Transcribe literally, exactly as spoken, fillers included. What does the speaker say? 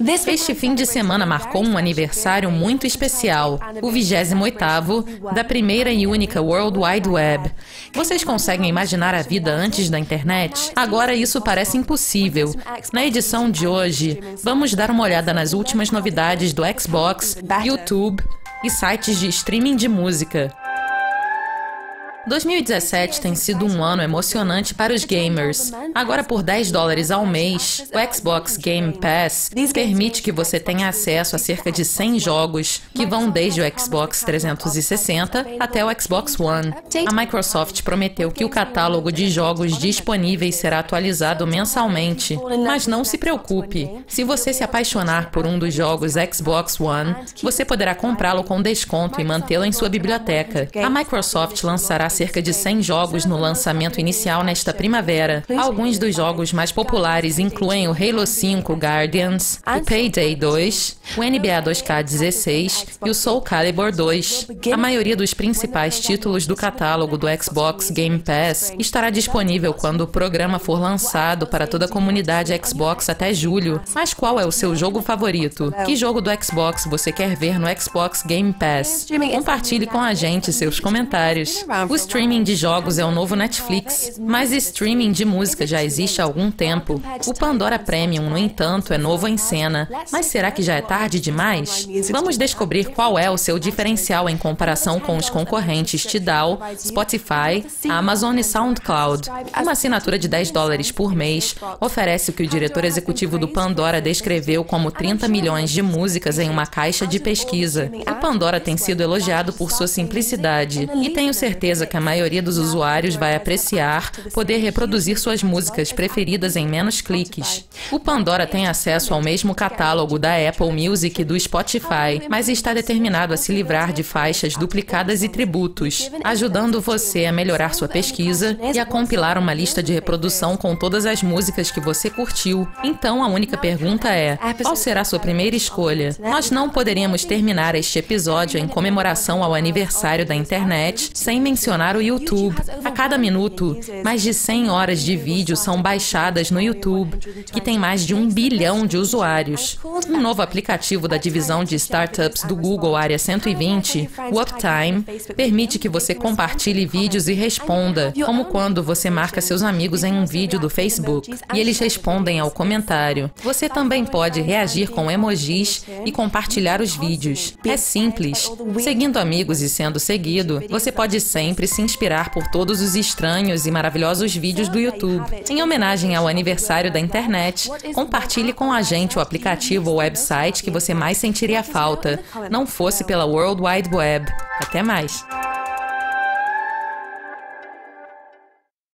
Este fim de semana marcou um aniversário muito especial, o vigésimo oitavo da primeira e única World Wide Web. Vocês conseguem imaginar a vida antes da internet? Agora isso parece impossível. Na edição de hoje, vamos dar uma olhada nas últimas novidades do Xbox, YouTube e sites de streaming de música. dois mil e dezessete tem sido um ano emocionante para os gamers. Agora, por dez dólares ao mês, o Xbox Game Pass permite que você tenha acesso a cerca de cem jogos, que vão desde o Xbox trezentos e sessenta até o Xbox One. A Microsoft prometeu que o catálogo de jogos disponíveis será atualizado mensalmente. Mas não se preocupe, se você se apaixonar por um dos jogos Xbox One, você poderá comprá-lo com desconto e mantê-lo em sua biblioteca. A Microsoft lançará cerca de cem jogos no lançamento inicial nesta primavera. Alguns dos jogos mais populares incluem o Halo cinco Guardians, o Payday dois, o N B A dois K dezesseis e o Soul Calibur dois. A maioria dos principais títulos do catálogo do Xbox Game Pass estará disponível quando o programa for lançado para toda a comunidade Xbox até julho. Mas qual é o seu jogo favorito? Que jogo do Xbox você quer ver no Xbox Game Pass? Compartilhe com a gente seus comentários. O streaming de jogos é o novo Netflix, mas streaming de música já existe há algum tempo. O Pandora Premium, no entanto, é novo em cena. Mas será que já é tarde demais? Vamos descobrir qual é o seu diferencial em comparação com os concorrentes Tidal, Spotify, Amazon e SoundCloud. Uma assinatura de dez dólares por mês oferece o que o diretor executivo do Pandora descreveu como trinta milhões de músicas em uma caixa de pesquisa. O Pandora tem sido elogiado por sua simplicidade e tenho certeza que a maioria dos usuários vai apreciar poder reproduzir suas músicas preferidas em menos cliques. O Pandora tem acesso ao mesmo catálogo da Apple Music e do Spotify, mas está determinado a se livrar de faixas duplicadas e tributos, ajudando você a melhorar sua pesquisa e a compilar uma lista de reprodução com todas as músicas que você curtiu. Então a única pergunta é, qual será sua primeira escolha? Nós não poderíamos terminar este episódio em comemoração ao aniversário da internet sem mencionar o YouTube. A cada minuto, mais de cem horas de vídeo são baixadas no YouTube, que tem mais de um bilhão de usuários. Um novo aplicativo da divisão de startups do Google Área cento e vinte, o Uptime, permite que você compartilhe vídeos e responda, como quando você marca seus amigos em um vídeo do Facebook, e eles respondem ao comentário. Você também pode reagir com emojis e compartilhar os vídeos. É simples. Seguindo amigos e sendo seguido, você pode sempre se inspirar por todos os estranhos e maravilhosos vídeos do YouTube. Em homenagem ao aniversário da internet, compartilhe com a gente o aplicativo ou website que você mais sentiria falta, não fosse pela World Wide Web. Até mais!